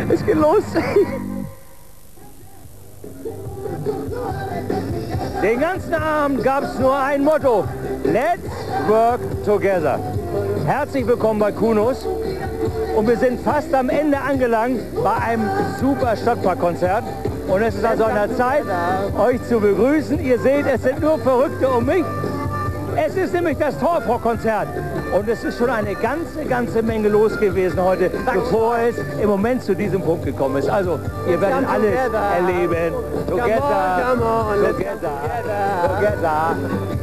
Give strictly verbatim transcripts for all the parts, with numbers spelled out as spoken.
Es geht los. Den ganzen Abend gab es nur ein Motto. Let's work together. Herzlich willkommen bei Kunos. Und wir sind fast am Ende angelangt bei einem super Stadtparkkonzert. Und es ist also an der Zeit, euch zu begrüßen. Ihr seht, es sind nur Verrückte um mich. Es ist nämlich das Torfrock-Konzert. Und es ist schon eine ganze, ganze Menge los gewesen heute, bevor es im Moment zu diesem Punkt gekommen ist. Also, ihr werdet alles erleben. Together, together, together.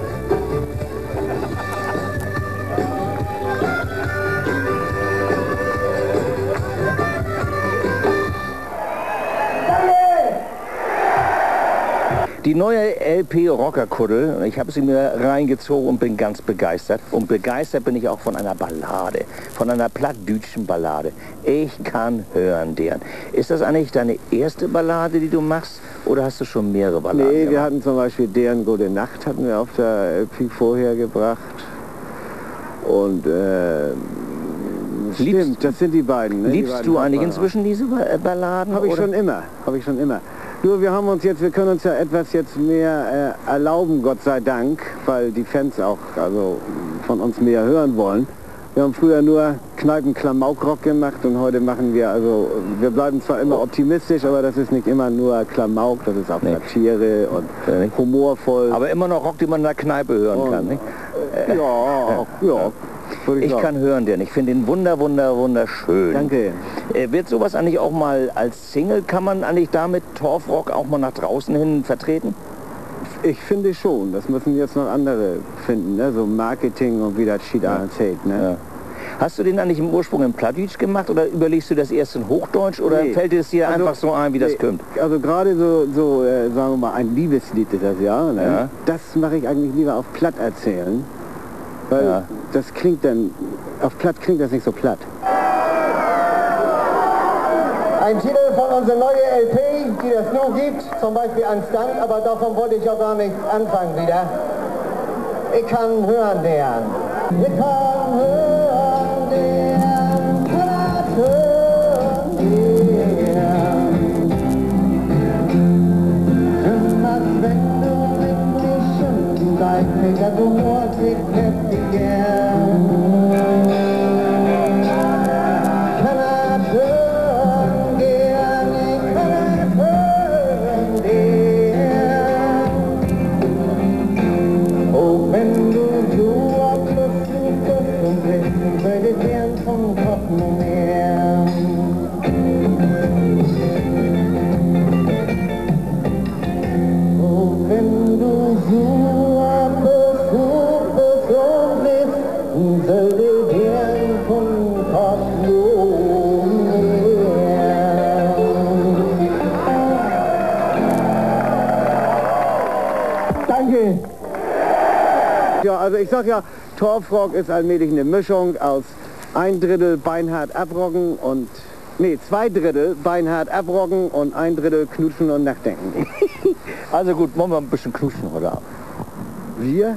Die neue L P Rockerkuddel, ich habe sie mir reingezogen und bin ganz begeistert. Und begeistert bin ich auch von einer Ballade, von einer plattdütschen Ballade. Ich kann hören deren. Ist das eigentlich deine erste Ballade, die du machst, oder hast du schon mehrere Balladen Nee, wir gemacht? hatten zum Beispiel Deren Gute Nacht, hatten wir auf der L P vorher gebracht. Und äh, Liebst, stimmt, das sind die beiden. Ne? Liebst die beiden du eigentlich Hauptballaden. inzwischen diese Balladen? Habe ich oder? schon immer, habe ich schon immer. Nur wir haben uns jetzt, wir können uns ja etwas jetzt mehr äh, erlauben, Gott sei Dank, weil die Fans auch also von uns mehr hören wollen. Wir haben früher nur Kneipen-Klamaukrock gemacht und heute machen wir, also wir bleiben zwar immer optimistisch, aber das ist nicht immer nur Klamauk, das ist auch Nee. Satire und äh, humorvoll. Aber immer noch Rock, die man in der Kneipe hören und, kann, nicht? Äh, ja, ja. würde Ich sagen. kann hören den. Ich finde ihn wunder, wunder, wunderschön. Danke. Äh, wird sowas eigentlich auch mal als Single, kann man eigentlich damit Torfrock auch mal nach draußen hin vertreten? Ich finde schon, das müssen jetzt noch andere finden, ne? So Marketing und wie das Schied Ja. erzählt. Ne? Ja. Hast du den eigentlich im Ursprung in Plattdeutsch gemacht oder überlegst du das erst in Hochdeutsch oder Nee. fällt es dir Also, einfach so ein, wie das nee, kommt? Also gerade so, so äh, sagen wir mal, ein Liebeslied ist das ja, ne? Ja. Das mache ich eigentlich lieber auf Platt erzählen, weil Ja. das klingt dann, auf Platt klingt das nicht so platt. Ein Titel von unserer neuen L P, die es nur gibt, zum Beispiel an Stand, aber davon wollte ich auch gar nicht anfangen wieder. Ich kann hören deren. Ich kann hören deren, kann hören deren. Immer wenn du mit mir schon bleibst, mit der Humor, ich hätte dich gern. Danke. Ja, also ich sag ja, Torfrock ist allmählich eine Mischung aus ein Drittel beinhart abroggen und, nee, zwei Drittel beinhart abroggen und ein Drittel knutschen und nachdenken. Also gut, wollen wir ein bisschen knutschen heute Abend. Wir?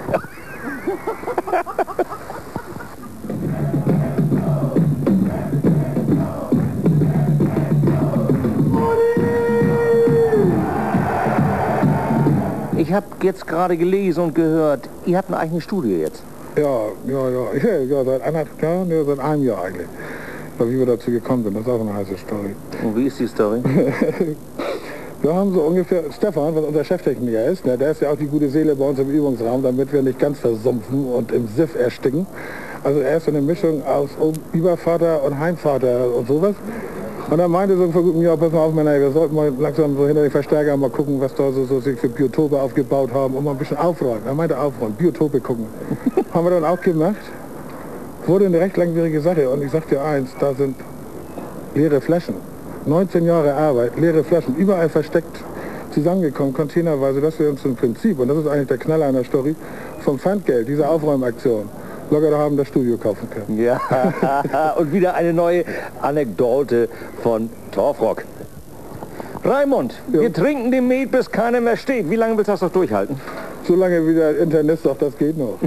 Ich habe jetzt gerade gelesen und gehört, ihr habt ein eigenes Studio jetzt. Ja, ja, ja, ja, ja, seit anderthalb Jahren, ja, seit einem Jahr eigentlich. Aber wie wir dazu gekommen sind, das ist auch eine heiße Story. Und wie ist die Story? Wir haben so ungefähr, Stefan, was unser Cheftechniker ist, ne, der ist ja auch die gute Seele bei uns im Übungsraum, damit wir nicht ganz versumpfen und im Siff ersticken. Also er ist so eine Mischung aus Übervater und Heimvater und sowas. Und er meinte so vor gutem Jahr, pass mal auf, Männer, wir sollten mal langsam so hinter den Verstärker mal gucken, was da so, so sich für Biotope aufgebaut haben und mal ein bisschen aufräumen. Er meinte aufräumen, Biotope gucken. Haben wir dann auch gemacht. Wurde eine recht langwierige Sache und ich sag dir eins, da sind leere Flaschen. neunzehn Jahre Arbeit, leere Flaschen, überall versteckt zusammengekommen, containerweise. Das wäre uns im Prinzip, und das ist eigentlich der Knaller einer Story, vom Pfandgeld, dieser Aufräumaktion, locker haben das Studio kaufen können. Ja, und wieder eine neue Anekdote von Torfrock. Raimund, Ja. wir trinken den Met, bis keiner mehr steht. Wie lange willst du das noch durchhalten? Solange wie der Internist sagt, das geht noch.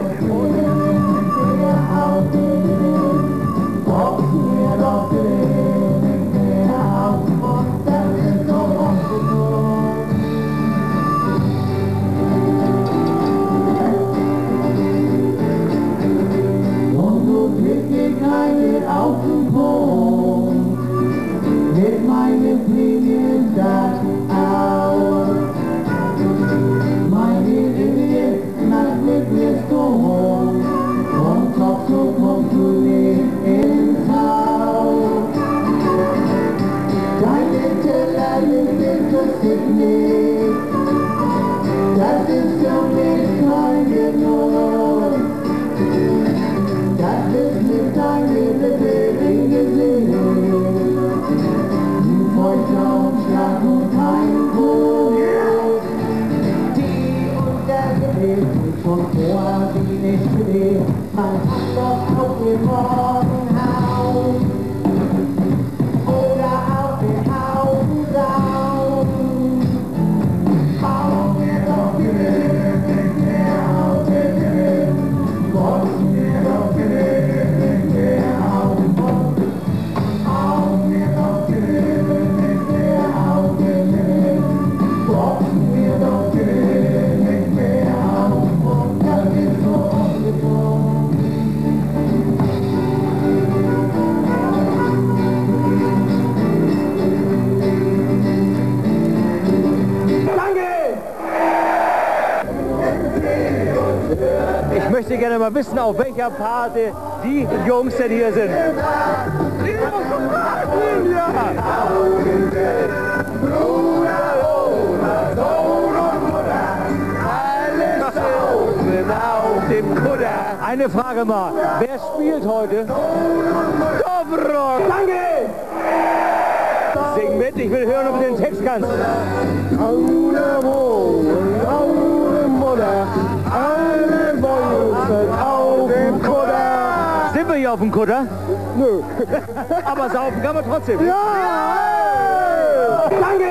Oh, Ich möchte gerne mal wissen, auf welcher Party die Jungs denn hier sind. Eine Frage mal, wer spielt heute? Dobrok! Danke! Sing mit, ich will hören, ob du den Text kannst. Auf dem Kutter. Sind wir hier auf dem Kutter? Nö. Aber saufen kann man trotzdem. Ja! Danke!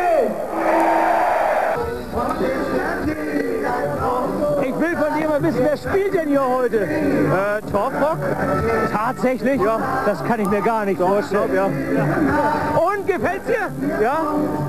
Ich will von dir mal wissen, wer spielt denn hier heute? Äh, Torfrock? Tatsächlich? Ja. Das kann ich mir gar nicht vorstellen. Ja. Und gefällt's dir? Ja?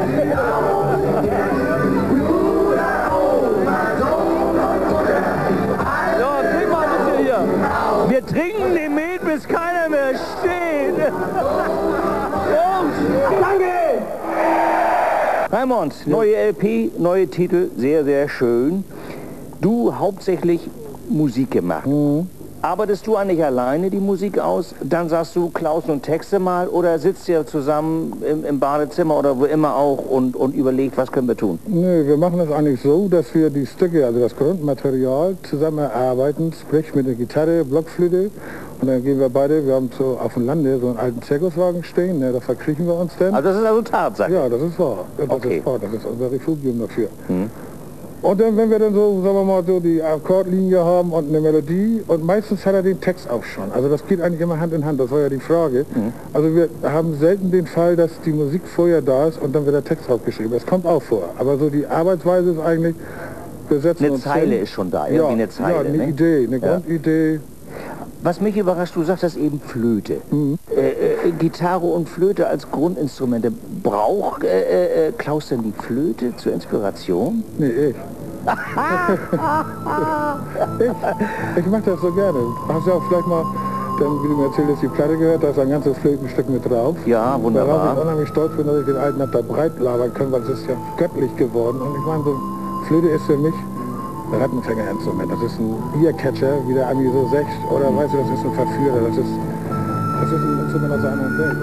Wir trinken den Met, bis keiner mehr steht. Jungs, danke! Raimund, neue L P, neue Titel, sehr, sehr schön. Du hauptsächlich Musik gemacht. Mhm. Arbeitest du eigentlich alleine die Musik aus? Dann sagst du, klaust und Texte mal oder sitzt ihr zusammen im, im Badezimmer oder wo immer auch und, und überlegt, was können wir tun? Nö, wir machen das eigentlich so, dass wir die Stücke, also das Grundmaterial zusammen erarbeiten, sprich mit der Gitarre, Blockflöte und dann gehen wir beide, wir haben so auf dem Lande so einen alten Zirkuswagen stehen, ne, da verkriechen wir uns dann. Also das ist also Tatsache? Ja, das ist wahr. Das okay. ist wahr, das ist unser Refugium dafür. Hm. Und dann, wenn wir dann so, sagen wir mal, so die Akkordlinie haben und eine Melodie und meistens hat er den Text auch schon. Also das geht eigentlich immer Hand in Hand, das war ja die Frage. Mhm. Also wir haben selten den Fall, dass die Musik vorher da ist und dann wird der Text draufgeschrieben. Das kommt auch vor. Aber so die Arbeitsweise ist eigentlich, wir setzen eine uns Zeile hin. ist schon da, ja, irgendwie eine Zeile. Ja, eine ne? Idee, eine ja. Grundidee. Was mich überrascht, du sagst das eben Flöte. Mhm. Äh, äh, Gitarre und Flöte als Grundinstrumente. Braucht äh, äh, Klaus denn die Flöte zur Inspiration? Nee, ich. ich. Ich mache das so gerne. Hast du auch vielleicht mal, dann, wie du mir erzählt hast, die Platte gehört, da ist ein ganzes Flötenstück mit drauf. Ja, wunderbar. Da war ich unheimlich stolz bin, dass ich den alten hab da breit labern können, weil es ist ja göttlich geworden. Und ich meine, so Flöte ist für mich ein Rattenfängerinstrument. Das ist ein Earcatcher, wie der Ami so sagt. Oder mhm. weißt du, das ist ein Verführer. Das ist, das ist ein Instrument aus einer anderen Welt.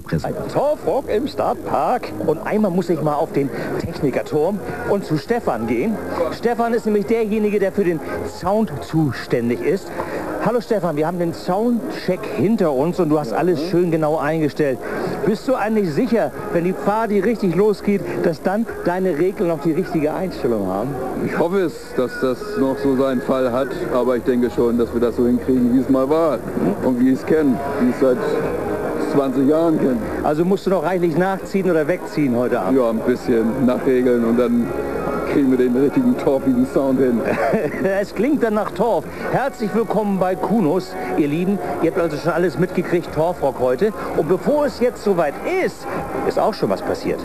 Presse. Torfrock im Stadtpark. Und einmal muss ich mal auf den Technikerturm und zu Stefan gehen. Stefan ist nämlich derjenige, der für den Sound zuständig ist. Hallo Stefan, wir haben den Soundcheck hinter uns und du hast alles schön genau eingestellt. Bist du eigentlich sicher, wenn die Party richtig losgeht, dass dann deine Regler noch die richtige Einstellung haben? Ich hoffe es, dass das noch so seinen Fall hat, aber ich denke schon, dass wir das so hinkriegen, wie es mal war und wie ich es kenne, wie ich es seit zwanzig Jahren kenne. Also musst du noch reichlich nachziehen oder wegziehen heute Abend? Ja, ein bisschen nachregeln und dann kriegen wir den richtigen torfigen Sound hin. Es klingt dann nach Torf. Herzlich willkommen bei Kunos, ihr Lieben. Ihr habt also schon alles mitgekriegt, Torfrock heute. Und bevor es jetzt soweit ist, ist auch schon was passiert.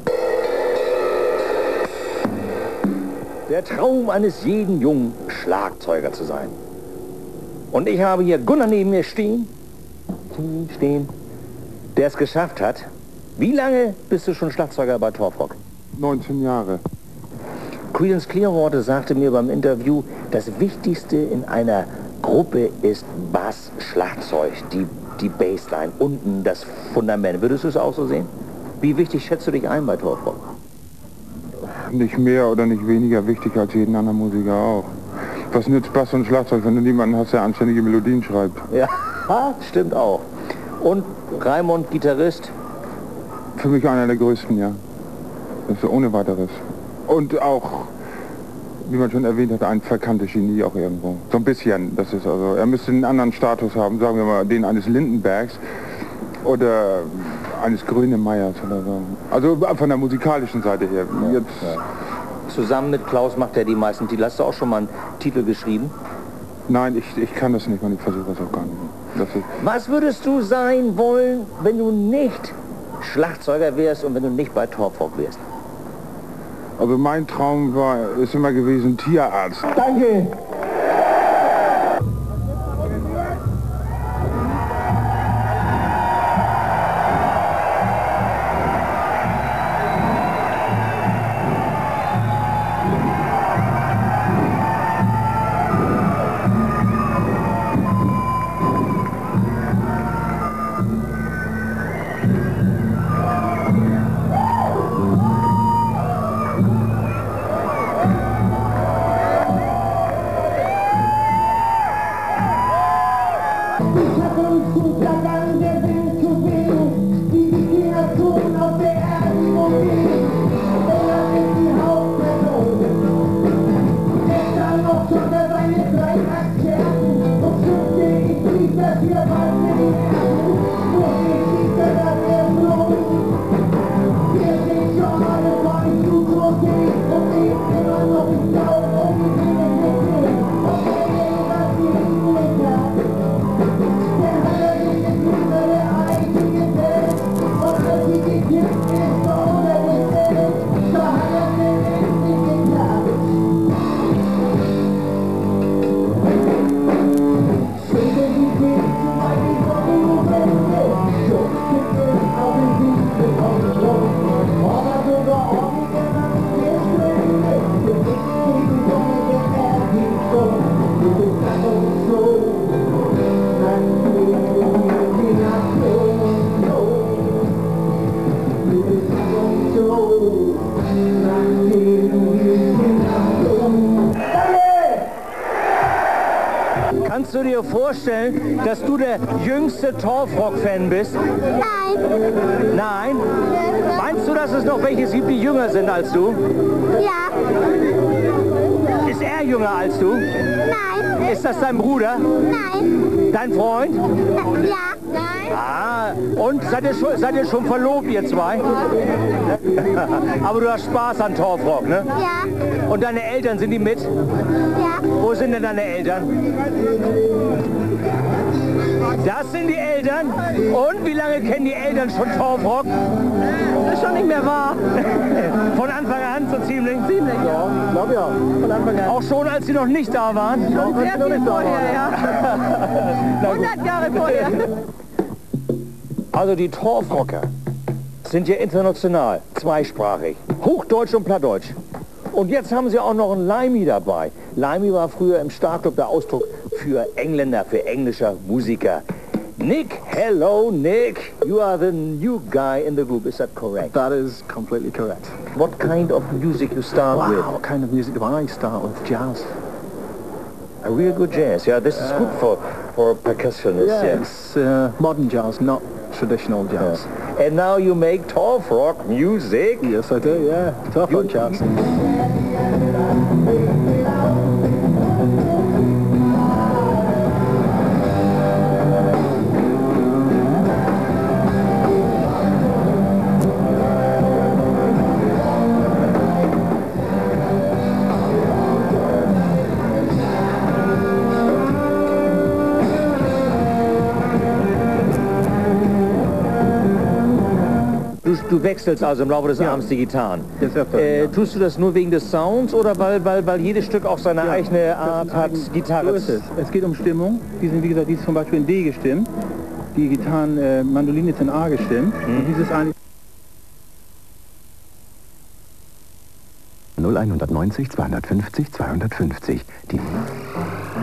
Der Traum eines jeden Jungen, Schlagzeuger zu sein. Und ich habe hier Gunnar neben mir stehen, stehen, der es geschafft hat. Wie lange bist du schon Schlagzeuger bei Torfrock? neunzehn Jahre. Creedence Clearwater sagte mir beim Interview, das Wichtigste in einer Gruppe ist Bass, Schlagzeug, die, die Bassline, unten das Fundament. Würdest du es auch so sehen? Wie wichtig schätzt du dich ein bei Torfrock? Nicht mehr oder nicht weniger wichtig als jeden anderen Musiker auch. Was nützt Bass und Schlagzeug, wenn du niemanden hast, der anständige Melodien schreibt? Ja, stimmt auch. Und Raimund, Gitarrist? Für mich einer der größten, ja. Das ist ohne weiteres. Und auch, wie man schon erwähnt hat, ein verkanntes Genie auch irgendwo. So ein bisschen, das ist also, er müsste einen anderen Status haben, sagen wir mal, den eines Lindenbergs oder eines Grönemeyers oder so. Also von der musikalischen Seite her. Ja, Jetzt, ja. Zusammen mit Klaus macht er die meisten Titel. Hast du auch schon mal einen Titel geschrieben? nein, ich, ich kann das nicht und ich versuche das auch gar nicht. Das ist, Was würdest du sein wollen, wenn du nicht Schlagzeuger wärst und wenn du nicht bei Torfrock wärst? also mein Traum war, ist immer gewesen, Tierarzt. Danke! Kannst du dir vorstellen, dass du der jüngste Torfrock-Fan bist? Nein. Nein? Meinst du, dass es noch welche gibt, die jünger sind als du? Ja. Ist er jünger als du? Nein. Ist das dein Bruder? Nein. Dein Freund? Ja. Nein. Ah, und seid ihr schon, seid ihr schon verlobt, ihr zwei? Aber du hast Spaß an Torfrock, ne? Ja. Und deine Eltern, sind die mit? Ja. Wo sind denn deine Eltern? Das sind die Eltern. Und wie lange kennen die Eltern schon Torfrock? Das ist schon nicht mehr wahr. Von Anfang an so ziemlich? Ziemlich, ja. Ich glaube ja. Von Anfang an. Auch schon, als sie noch nicht da waren? Schon sehr viel vorher, ja. hundert Jahre vorher. Also die Torfrocker sind ja international, zweisprachig, Hochdeutsch und Plattdeutsch. Und jetzt haben sie auch noch einen Limey dabei. Limey war früher im Starclub der Ausdruck für Engländer, für englischer Musiker. Nick, hello Nick. You are the new guy in the group, is that correct? That is completely correct. What kind of music you start Wow, with? what kind of music do I start with? Jazz. A real good jazz, yeah, this is good for, for percussionists. Yeah, Yeah. it's uh, modern jazz, not traditional jazz. Yeah. And now you make torf rock music. Yes, I do, yeah. Tough You- on jazz. Du, du wechselst also im Laufe des Abends die Gitarren. Des Öfteren, Äh, ja. tust du das nur wegen des Sounds oder weil, weil, weil jedes Stück auch seine eigene Art hat, Gitarre So ist es. Es geht um Stimmung. Die sind, wie gesagt, die ist zum Beispiel in D gestimmt. Die Gitarren, äh, Mandoline ist in A gestimmt. Und dieses eine null einhundertneunzig zweihundertfünfzig zweihundertfünfzig. Die